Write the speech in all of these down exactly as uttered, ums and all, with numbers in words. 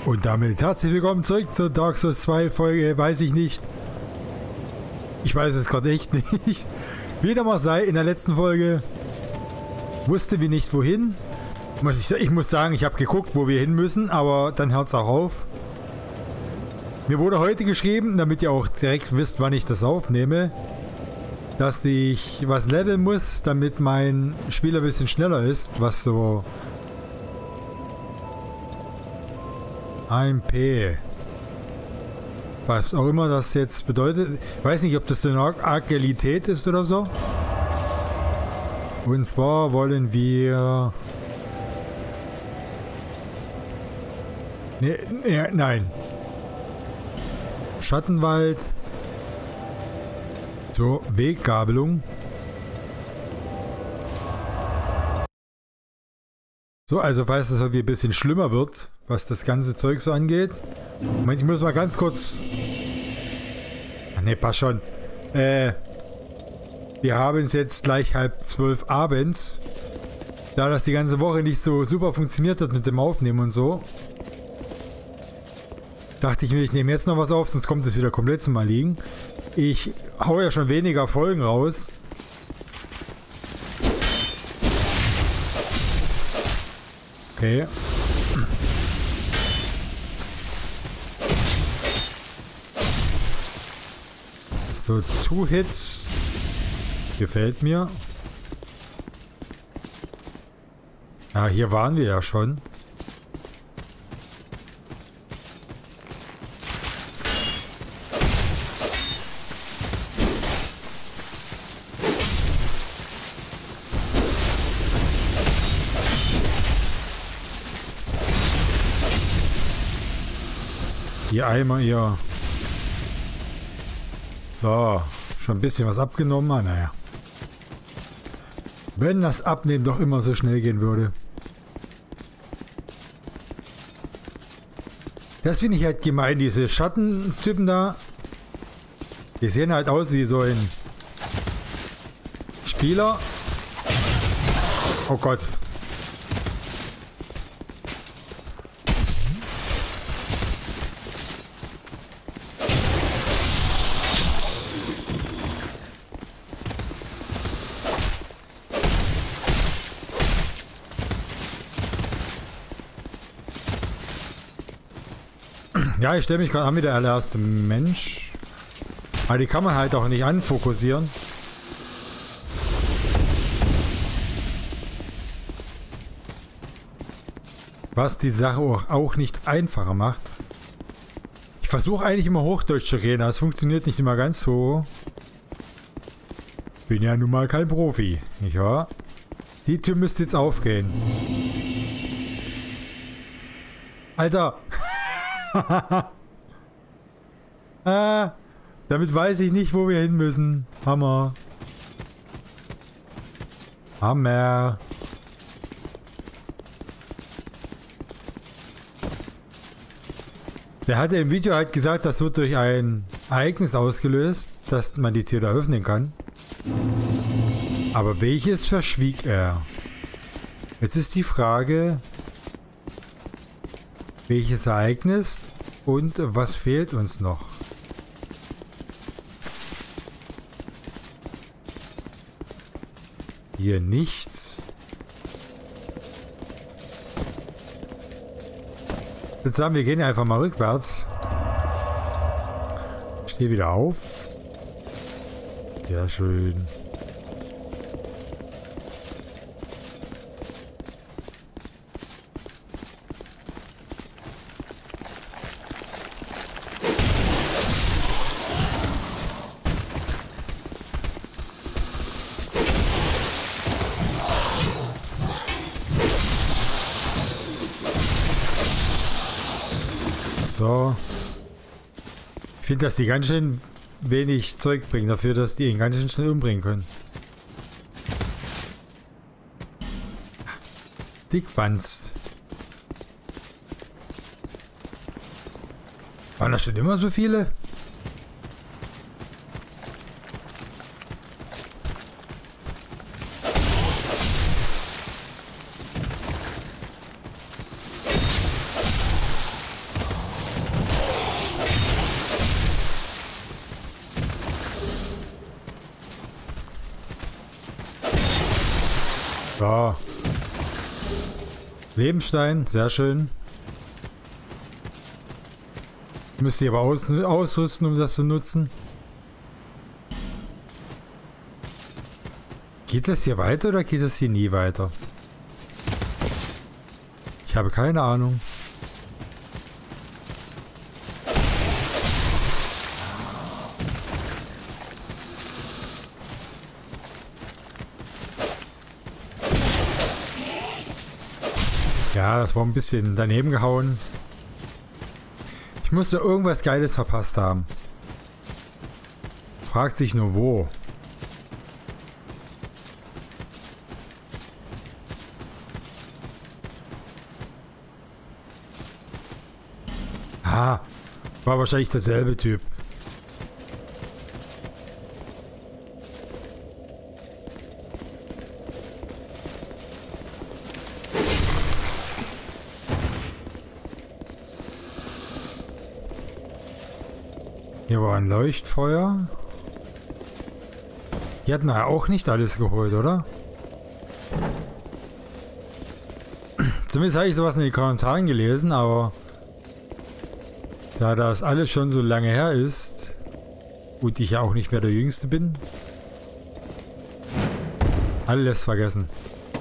Und damit herzlich willkommen zurück zur Dark Souls zwei Folge, weiß ich nicht. Ich weiß es gerade echt nicht. Wie dem auch sei, in der letzten Folge wussten wir nicht wohin. Ich, ich muss sagen, ich habe geguckt, wo wir hin müssen, aber dann hört es auch auf. Mir wurde heute geschrieben, damit ihr auch direkt wisst, wann ich das aufnehme, dass ich was leveln muss, damit mein Spiel ein bisschen schneller ist, was so A M P, was auch immer das jetzt bedeutet. Ich weiß nicht, ob das eine Agilität ist oder so. Und zwar wollen wir... Nee, nee, nein. Schattenwald zur Weggabelung. So, also falls es irgendwie ein bisschen schlimmer wird, was das ganze Zeug so angeht. Moment, ich muss mal ganz kurz... Ach ne, passt schon. Äh, wir haben es jetzt gleich halb zwölf abends. Da das die ganze Woche nicht so super funktioniert hat mit dem Aufnehmen und so, dachte ich mir, ich nehme jetzt noch was auf, sonst kommt es wieder komplett zum Erliegen. Ich hau ja schon weniger Folgen raus. Okay. So, Two Hits. Gefällt mir. Ja, hier waren wir ja schon. Die Eimer hier. So, schon ein bisschen was abgenommen. Ah, naja. Wenn das Abnehmen doch immer so schnell gehen würde. Das finde ich halt gemein, diese Schattentypen da. Die sehen halt aus wie so ein Spieler. Oh Gott. Ja, ich stelle mich gerade an wie der allererste Mensch. Aber die kann man halt auch nicht anfokussieren. Was die Sache auch, auch nicht einfacher macht. Ich versuche eigentlich immer Hochdeutsch zu reden, aber es funktioniert nicht immer ganz so. Bin ja nun mal kein Profi, nicht wahr? Die Tür müsste jetzt aufgehen. Alter! ah, damit weiß ich nicht, wo wir hin müssen. Hammer. Hammer. Der hatte im Video halt gesagt, das wird durch ein Ereignis ausgelöst, dass man die Tür da öffnen kann. Aber welches verschwieg er? Jetzt ist die Frage... Welches Ereignis und was fehlt uns noch? Hier nichts. Ich würde sagen, wir gehen einfach mal rückwärts. Ich stehe wieder auf. Sehr schön. So. Ich finde, dass die ganz schön wenig Zeug bringen dafür, dass die ihn ganz schön schnell umbringen können. Dickwanst. Waren da schon immer so viele? So. Lebenstein, sehr schön. Müsst ihr aber aus ausrüsten, um das zu nutzen. Geht das hier weiter oder geht das hier nie weiter? Ich habe keine Ahnung. Ja, das war ein bisschen daneben gehauen. Ich musste irgendwas Geiles verpasst haben. Fragt sich nur wo. Ah, war wahrscheinlich derselbe Typ. Hier war ein Leuchtfeuer. Die hatten ja auch nicht alles geholt, oder? Zumindest habe ich sowas in den Kommentaren gelesen, aber da das alles schon so lange her ist und ich ja auch nicht mehr der Jüngste bin, alles vergessen.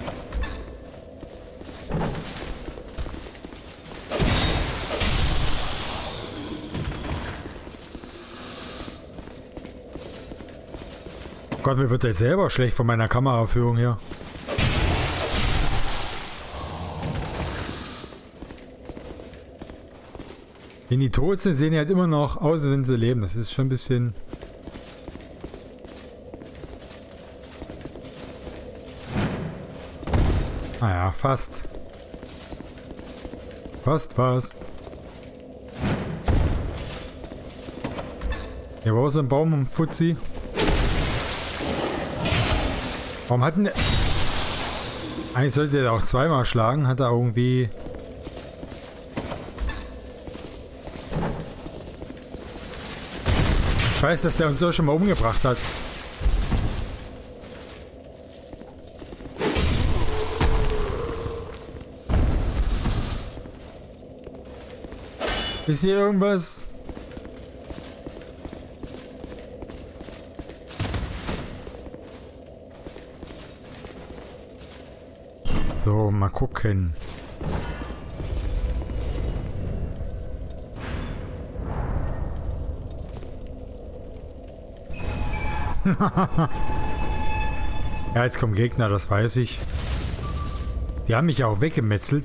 Gott, mir wird jetzt selber schlecht von meiner Kameraführung hier. Wenn die tot sind, sehen die halt immer noch aus, als wenn sie leben. Das ist schon ein bisschen... Naja, fast. Fast, fast. Hier war auch so ein Baum um Fuzzi. Warum hatten der... Eigentlich sollte der auch zweimal schlagen. Hat er irgendwie... Ich weiß, dass der uns so schon mal umgebracht hat. Ist hier irgendwas? So, mal gucken. Ja, jetzt kommen Gegner, das weiß ich. Die haben mich ja auch weggemetzelt.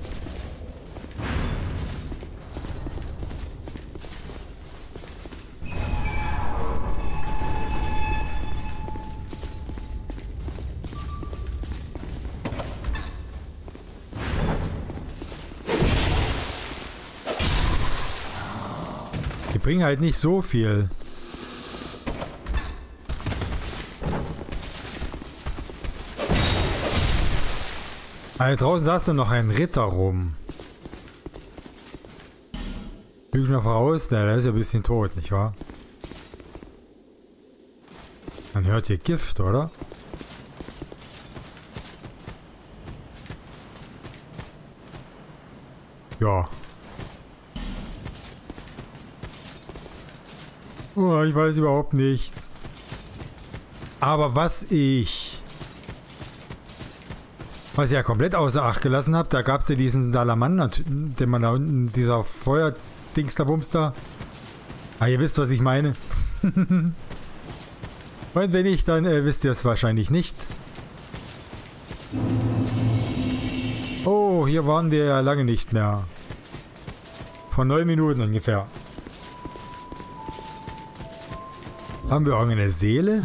Die bringen halt nicht so viel. Also draußen saß dann noch ein Ritter rum. Lügner voraus, na, der ist ja ein bisschen tot, nicht wahr? Man hört hier Gift, oder? Ja. Oh, ich weiß überhaupt nichts. Aber was ich... Was ich ja komplett außer Acht gelassen habe, da gab es ja diesen Salamander, den man da unten, dieser Feuerdingster-Bums da. Ah, ihr wisst, was ich meine. Und wenn nicht, dann äh, wisst ihr es wahrscheinlich nicht. Oh, hier waren wir ja lange nicht mehr. Vor neun Minuten ungefähr. Haben wir irgendeine Seele?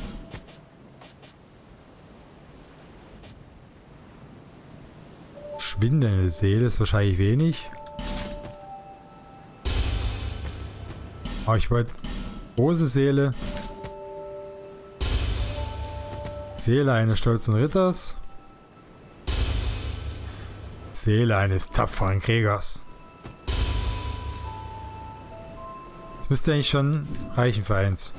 Schwindende Seele ist wahrscheinlich wenig. Aber ich wollte... Große Seele. Seele eines stolzen Ritters. Seele eines tapferen Kriegers. Das müsste eigentlich schon reichen für eins.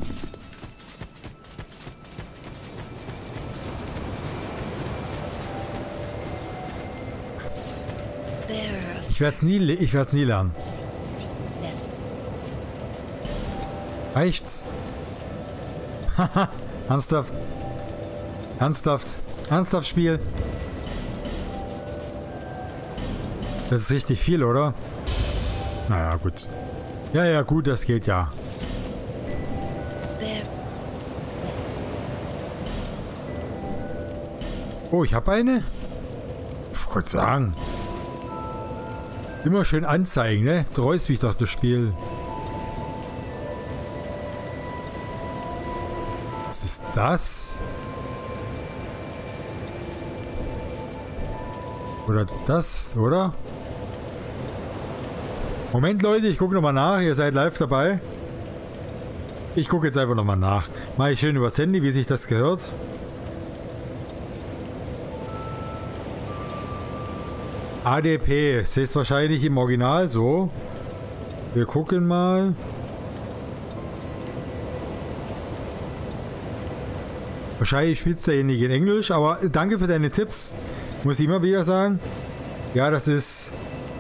Ich werde es nie, ich werde es nie lernen. Reicht's? Haha, ernsthaft. Ernsthaft. Ernsthaft Spiel. Das ist richtig viel, oder? Naja, gut. Ja, ja, gut, das geht ja. Oh, ich habe eine? Ich wollte sagen. Immer schön anzeigen, ne? Treust mich doch das Spiel. Was ist das? Oder das, oder? Moment, Leute, ich gucke nochmal nach. Ihr seid live dabei. Ich gucke jetzt einfach nochmal nach. Mache ich schön übers Handy, wie sich das gehört. A D P. Das ist wahrscheinlich im Original so. Wir gucken mal. Wahrscheinlich spielt es derjenige in Englisch, aber danke für deine Tipps. Muss ich immer wieder sagen. Ja, das ist...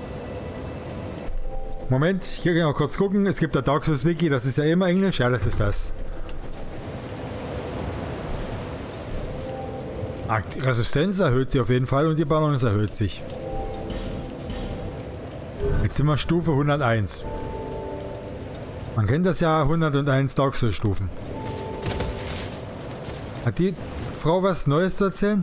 Moment, ich kann mal kurz gucken. Es gibt da Dark Souls Wiki, das ist ja immer Englisch. Ja, das ist das. Ah, die Resistenz erhöht sich auf jeden Fall und die Balance erhöht sich. Jetzt sind wir Stufe hunderteins. Man kennt das ja, hunderteins Dark Souls Stufen. Hat die Frau was Neues zu erzählen?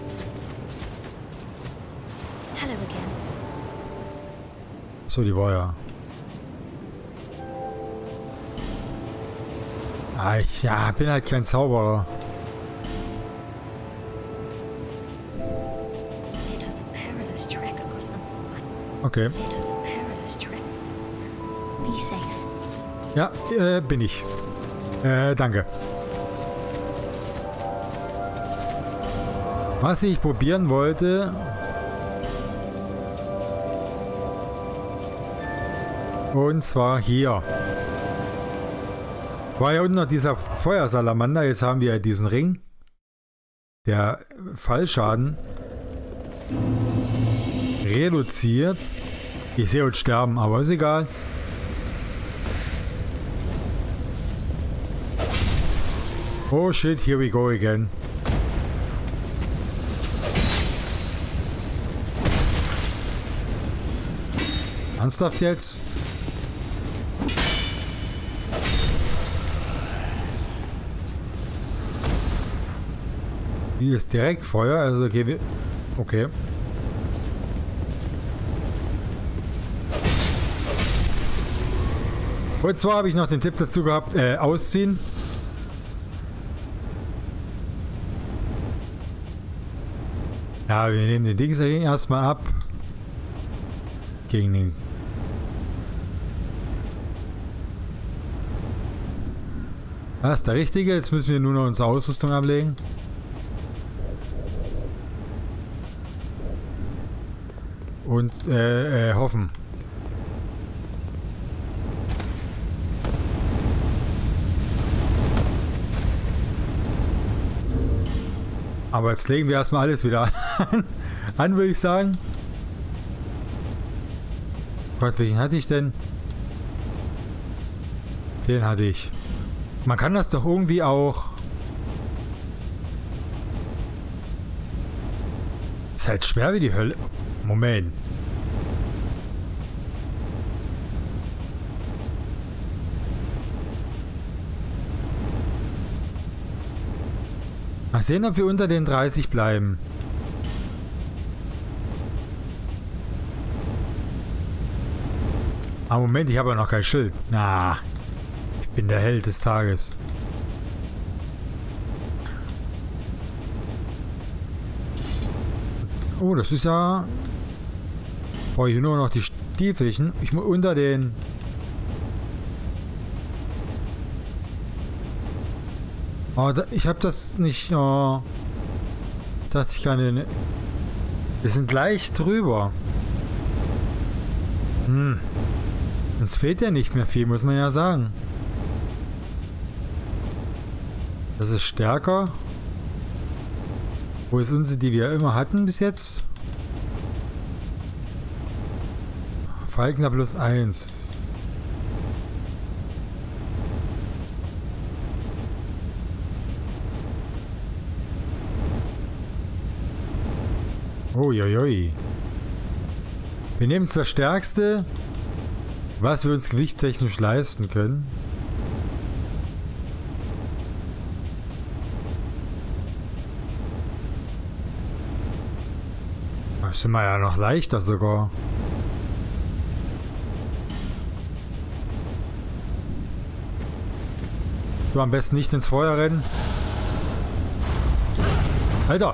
So, die war ja. Ah, ich ja, bin halt kein Zauberer. Okay. Ja, äh, bin ich. Äh, danke. Was ich probieren wollte... Und zwar hier. War ja unten noch dieser Feuersalamander. Jetzt haben wir diesen Ring. Der Fallschaden reduziert. Ich sehe uns sterben, aber ist egal. Oh shit, here we go again. Ernsthaft jetzt? Die ist direkt Feuer, also okay, wir... Okay. Und zwar habe ich noch den Tipp dazu gehabt, äh, ausziehen. Ja, wir nehmen den Dings erstmal ab. Gegen den... Das ist der richtige, jetzt müssen wir nur noch unsere Ausrüstung ablegen. Und äh, äh, hoffen. Aber jetzt legen wir erstmal alles wieder an, an würde ich sagen. Gott, welchen hatte ich denn? Den hatte ich. Man kann das doch irgendwie auch... Ist halt schwer wie die Hölle. Moment. Mal sehen, ob wir unter den dreißig bleiben. Ah, Moment, ich habe ja noch kein Schild. Na, ich bin der Held des Tages. Oh, das ist ja... Brauche ich nur noch die Stiefelchen. Ich muss unter den... Oh, da, ich habe das nicht... Oh, ich dachte, ich kann den... Wir sind leicht drüber. Hm. Uns fehlt ja nicht mehr viel, muss man ja sagen. Das ist stärker. Wo ist unsere, die wir immer hatten bis jetzt? Falkner plus eins. Uiuiui. Wir nehmen es das Stärkste, was wir uns gewichtstechnisch leisten können. Das sind wir ja noch leichter sogar. Du am besten nicht ins Feuer rennen. Alter!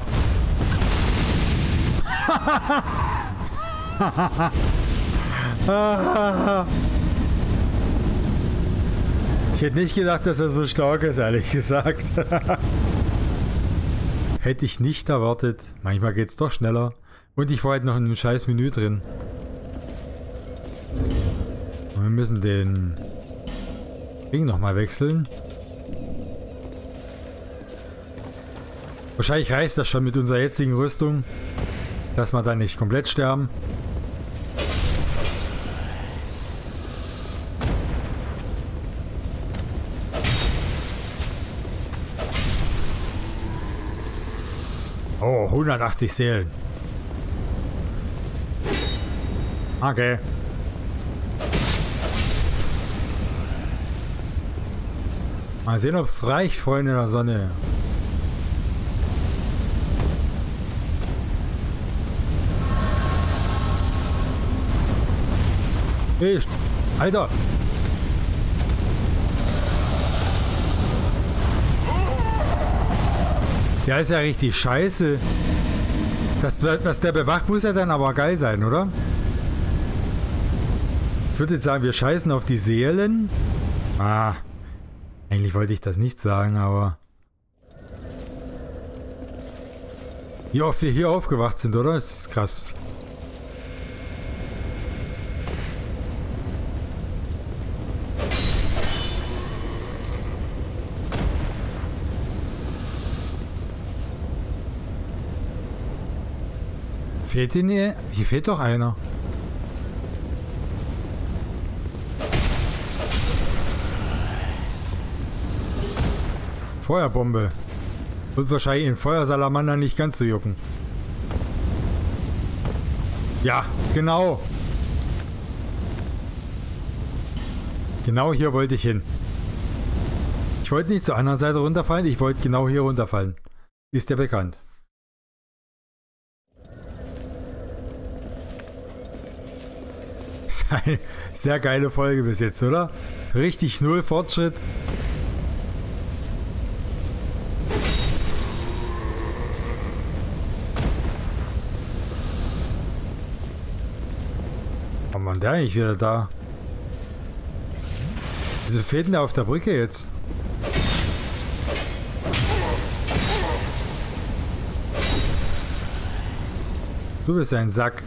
Ich hätte nicht gedacht, dass er so stark ist, ehrlich gesagt. Hätte ich nicht erwartet. Manchmal geht es doch schneller. Und ich war halt noch in einem scheiß Menü drin. Und wir müssen den Ring nochmal wechseln. Wahrscheinlich reicht das schon mit unserer jetzigen Rüstung, dass wir dann nicht komplett sterben. Oh, hundertachtzig Seelen. Okay. Mal sehen, ob es reicht, Freunde der Sonne. Hey, Alter! Der ist ja richtig scheiße. Das, was der bewacht, muss ja dann aber geil sein, oder? Ich würde jetzt sagen, wir scheißen auf die Seelen. Ah, eigentlich wollte ich das nicht sagen, aber... Wie oft wir hier aufgewacht sind, oder? Das ist krass. Fehlt denn hier? Hier fehlt doch einer. Feuerbombe. Wird wahrscheinlich in Feuersalamander nicht ganz so jucken. Ja, genau. Genau hier wollte ich hin. Ich wollte nicht zur anderen Seite runterfallen, ich wollte genau hier runterfallen. Ist ja bekannt. Eine sehr geile Folge bis jetzt, oder? Richtig null Fortschritt. Warum war der eigentlich wieder da? Wieso fehlt denn der auf der Brücke jetzt? Du bist ein Sack.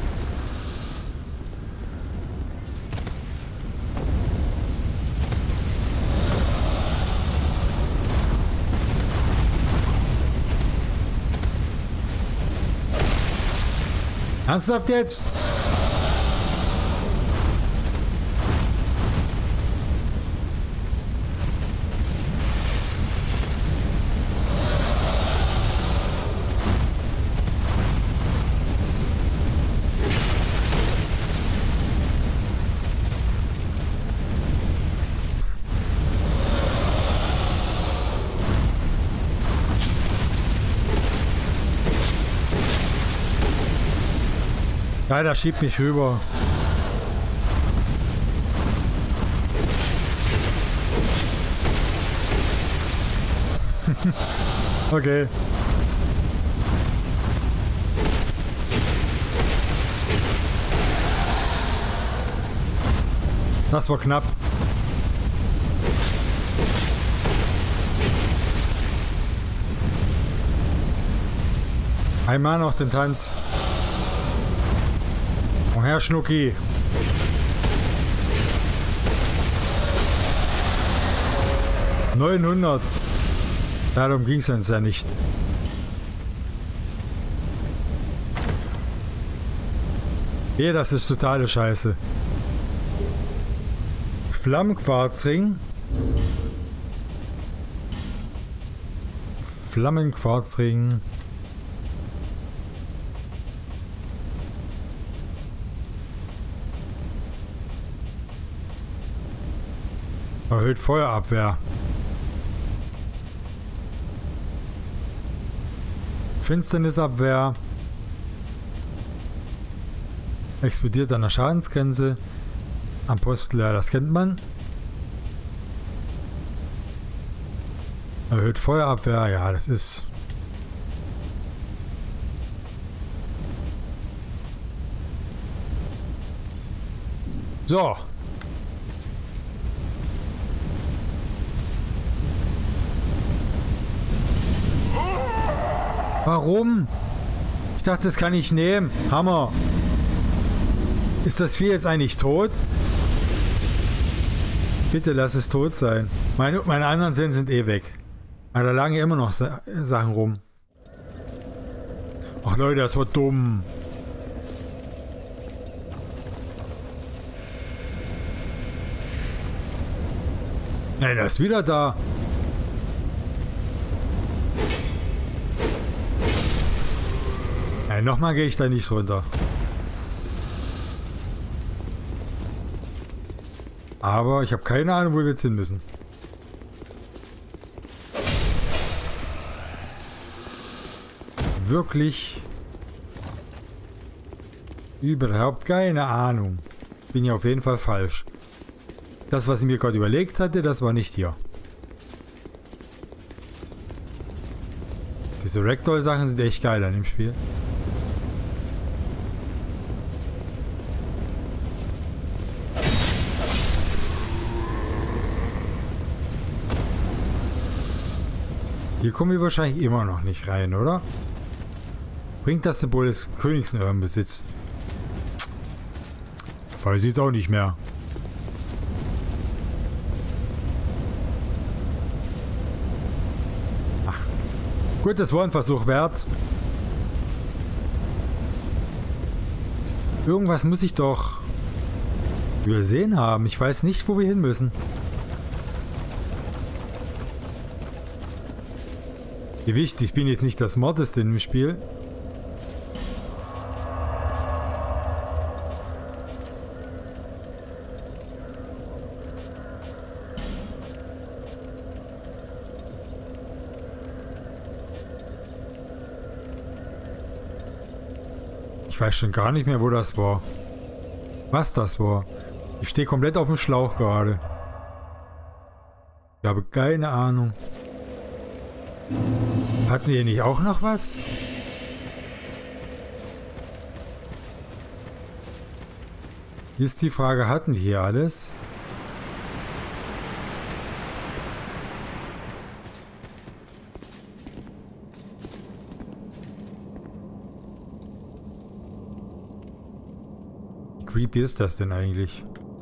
Ernsthaft jetzt? Ja, der schiebt mich rüber. Okay. Das war knapp. Einmal noch den Tanz. Oh, Herr Schnucki. neunhundert. Darum ging es uns ja nicht. Ja, das ist totale Scheiße. Flammenquarzring. Flammenquarzring. Erhöht Feuerabwehr. Finsternisabwehr. Explodiert an der Schadensgrenze. Apostel, ja, das kennt man. Erhöht Feuerabwehr, ja, das ist... So. Warum? Ich dachte, das kann ich nehmen. Hammer. Ist das Vieh jetzt eigentlich tot? Bitte lass es tot sein. Meine, meine anderen Sinn sind eh weg. Aber da lagen ja immer noch Sa Sachen rum. Ach Leute, das war dumm. Nein, der ist wieder da. Nein, nochmal gehe ich da nicht runter. Aber ich habe keine Ahnung, wo wir jetzt hin müssen. Wirklich überhaupt keine Ahnung. Bin ja auf jeden Fall falsch. Das, was ich mir gerade überlegt hatte, das war nicht hier. Diese Ragdoll-Sachen sind echt geil an dem Spiel. Hier kommen wir wahrscheinlich immer noch nicht rein, oder? Bringt das Symbol des Königs in eurem Besitz? Weiß ich jetzt auch nicht mehr. Ach. Gut, das war ein Versuch wert. Irgendwas muss ich doch übersehen haben. Ich weiß nicht, wo wir hin müssen. Ihr wisst, ich bin jetzt nicht das Smarteste im Spiel. Ich weiß schon gar nicht mehr, wo das war. Was das war. Ich stehe komplett auf dem Schlauch gerade. Ich habe keine Ahnung. Hatten wir nicht auch noch was? Hier ist die Frage, hatten wir hier alles? Wie creepy ist das denn eigentlich?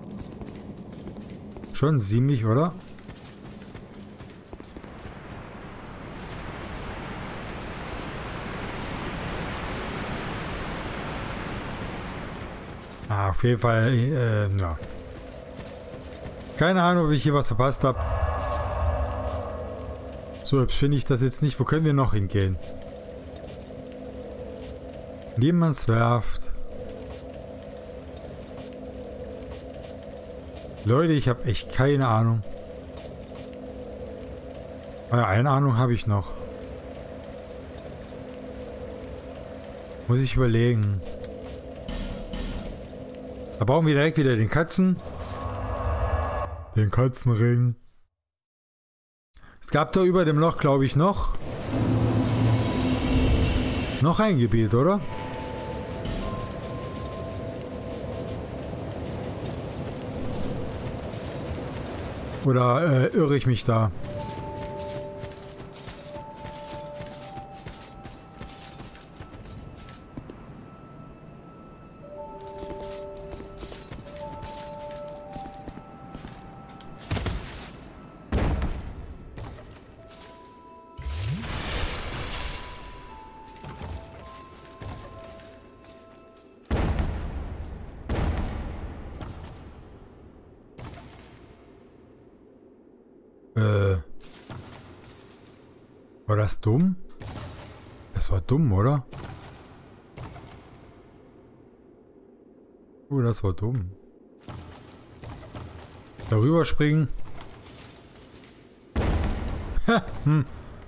Schon ziemlich, oder? Ah, auf jeden Fall, äh, ja. Keine Ahnung, ob ich hier was verpasst habe. So, jetzt finde ich das jetzt nicht. Wo können wir noch hingehen? Niemandswerft. Leute, ich habe echt keine Ahnung. Aber eine Ahnung habe ich noch. Muss ich überlegen. Da bauen wir direkt wieder den Katzen. Den Katzenring. Es gab da über dem Loch, glaube ich, noch. Noch ein Gebiet, oder? Oder äh, irre ich mich da? War das dumm? Das war dumm, oder? Oh, das war dumm. Darüber springen. hm.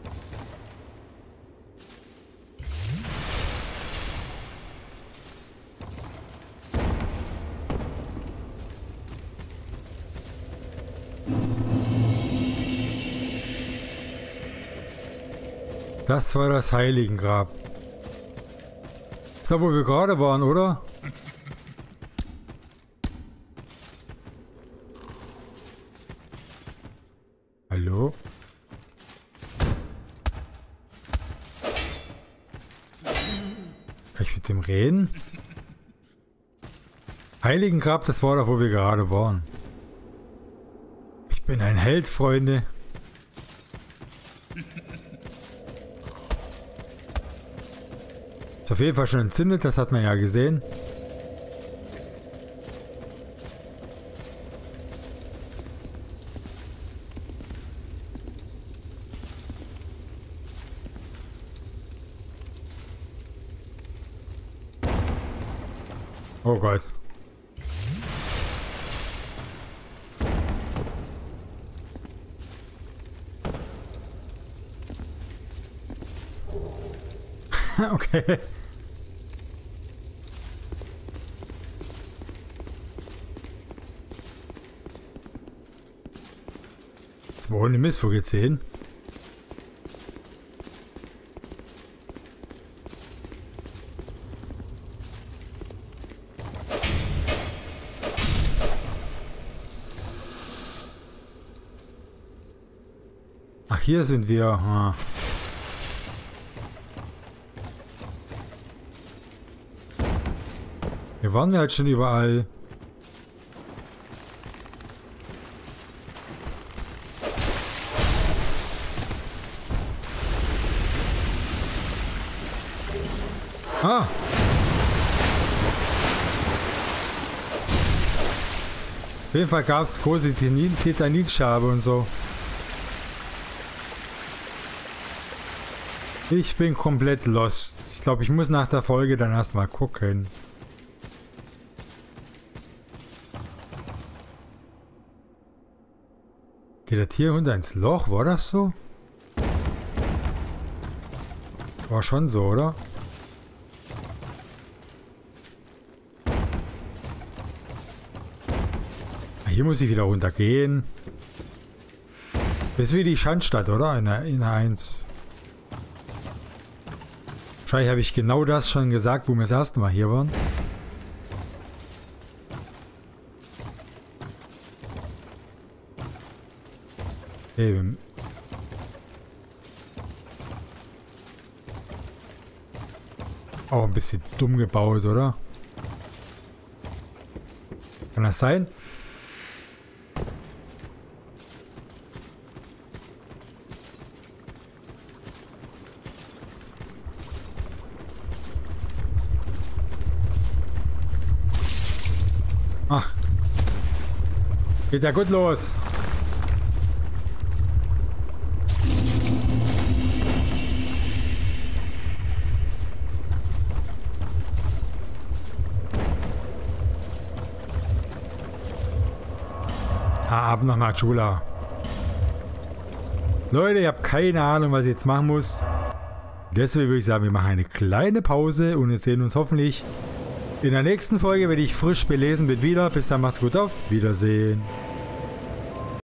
Das war das Heiligengrab. Ist da, wo wir gerade waren, oder? Hallo? Kann ich mit dem reden? Heiligengrab, das war da, wo wir gerade waren. Ich bin ein Held, Freunde. Ist auf jeden Fall schon entzündet, das hat man ja gesehen. Oh Gott. Okay. Jetzt mal ohne Mist, wo geht's hier hin? Ach, hier sind wir. Ah. Hier waren wir halt schon überall. Ah! Auf jeden Fall gab es große Titanischabe und so. Ich bin komplett lost. Ich glaube, ich muss nach der Folge dann erstmal gucken. Geht das Tier runter ins Loch? War das so? War schon so, oder? Hier muss ich wieder runtergehen. Das ist wie die Schandstadt, oder? In der, in der eins. Wahrscheinlich habe ich genau das schon gesagt, wo wir das erste Mal hier waren. Eben. Auch ein bisschen dumm gebaut, oder? Kann das sein? Ach. Geht ja gut los. Ah, ab nach Majula. Leute, ich habe keine Ahnung, was ich jetzt machen muss. Deswegen würde ich sagen, wir machen eine kleine Pause und wir sehen uns hoffentlich in der nächsten Folge, wenn ich frisch belesen bin, wieder. Bis dann, macht's gut, auf Wiedersehen.